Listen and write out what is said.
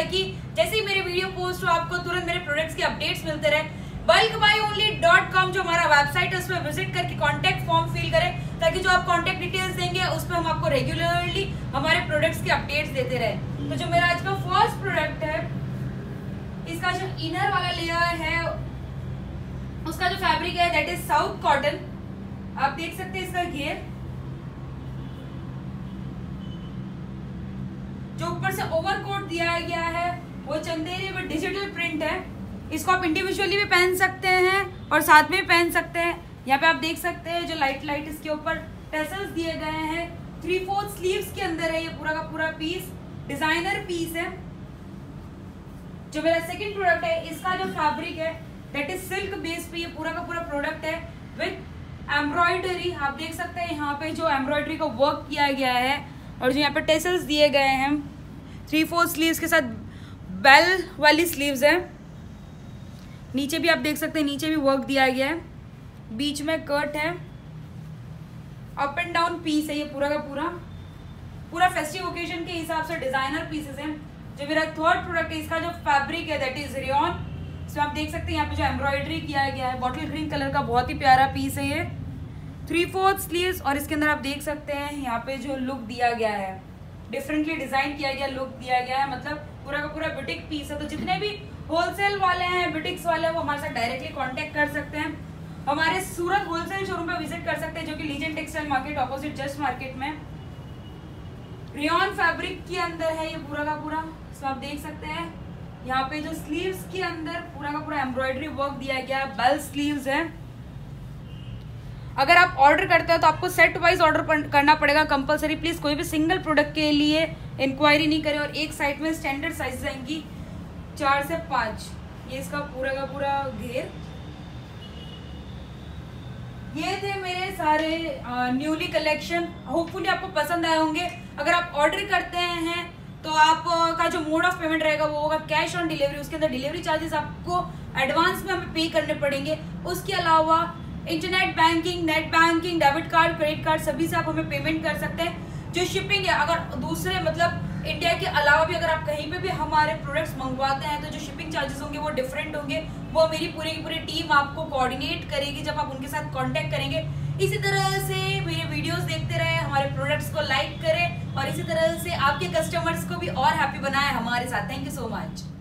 ताकि जैसे ही मेरे वीडियो पोस्ट हो आपको तुरंत मेरे प्रोडक्ट्स के अपडेट्स मिलते रहे। bulkbuyonly.com जो हमारा वेबसाइट है उसमें विजिट करके कॉन्टेक्ट फॉर्म फिल करें, ताकि जो आप कॉन्टेक्ट डिटेल्स देंगे उस पर हम आपको रेगुलरली हमारे प्रोडक्ट्स के अपडेट्स देते रहे। तो जो मेरा आज का फर्स्ट प्रोडक्ट है, इसका जो इनर वाला लेयर है उसका जो फैब्रिक है दैट इज साउथ कॉटन। आप देख सकते हैं इसका घेर जो ऊपर से ओवरकोट दिया गया है वो चंदेरी में डिजिटल प्रिंट है। इसको आप इंडिविजुअली भी पहन सकते हैं और साथ में भी पहन सकते हैं। यहाँ पे आप देख सकते हैं जो लाइट इसके ऊपर टेसल्स दिए गए हैं। 3/4 स्लीव्स के अंदर है ये पूरा का पूरा पीस, डिजाइनर पीस है। जो मेरा सेकंड प्रोडक्ट है इसका जो फैब्रिक है दैट इज सिल्क बेस पे ये पूरा का पूरा प्रोडक्ट है विथ एम्ब्रॉयडरी। आप देख सकते हैं यहाँ पे जो एम्ब्रॉयडरी का वर्क किया गया है और जो यहाँ पे टेसल्स दिए गए हैं। 3/4 स्लीव्स के साथ बेल वाली स्लीव्स है। नीचे भी आप देख सकते हैं, नीचे भी वर्क दिया गया है, बीच में कट है, अप एंड डाउन पीस है ये पूरा का पूरा फेस्टिव ओकेजन के हिसाब से डिजाइनर पीसेस हैं। जो मेरा थर्ड प्रोडक्ट है इसका जो फैब्रिक है दैट इज रेयॉन। सो आप देख सकते हैं यहाँ पे जो एम्ब्रॉयडरी किया गया है, बॉटल ग्रीन कलर का बहुत ही प्यारा पीस है ये। 3/4 स्लीव्स और इसके अंदर आप देख सकते हैं यहाँ पे जो लुक दिया गया है, डिफरेंटली डिजाइन किया गया लुक दिया गया है, मतलब पूरा का पूरा बुटीक पीस है। तो जितने भी होलसेल वाले हैं, बुटीक्स वाले हैं, वो हमारे साथ डायरेक्टली कांटेक्ट कर सकते हैं। हमारे सूरत होलसेल शोरूम पे विजिट कर सकते हैं जो कि legend textile market opposite just market में। रेयॉन फैब्रिक के अंदर है ये पूरा का पूरा। सो आप देख सकते हैं यहाँ पे जो स्लीव्स के अंदर पूरा का पूरा एम्ब्रॉयडरी वर्क दिया गया, बेल स्लीव्स है। अगर आप ऑर्डर करते हो तो आपको सेट वाइज ऑर्डर करना पड़ेगा कंपलसरी। प्लीज कोई भी सिंगल प्रोडक्ट के लिए इंक्वायरी नहीं करें। और एक साइड में स्टैंडर्ड साइज आएंगी 4 से 5। ये इसका पूरा का पूरा घेर। ये थे मेरे सारे न्यूली कलेक्शन, होपफुली आपको पसंद आए होंगे। अगर आप ऑर्डर करते हैं तो आपका जो मोड ऑफ पेमेंट रहेगा वो होगा कैश ऑन डिलीवरी। उसके अंदर डिलीवरी चार्जेस आपको एडवांस में हमें पे करने पड़ेंगे। उसके अलावा internet banking, net banking, debit card, credit card सभी से आप हमें पेमेंट कर सकते हैं। जो शिपिंग है, अगर दूसरे मतलब इंडिया के अलावा भी अगर आप कहीं पे भी हमारे प्रोडक्ट्स मंगवाते हैं तो जो शिपिंग चार्जेस होंगे वो डिफरेंट होंगे। वो मेरी पूरी की पूरी टीम आपको कोऑर्डिनेट करेगी जब आप उनके साथ कांटेक्ट करेंगे। इसी तरह से मेरे वीडियोस देखते रहे, हमारे प्रोडक्ट्स को लाइक करें और इसी तरह से आपके कस्टमर्स को भी और हैप्पी बनाएं हमारे साथ। Thank you so much.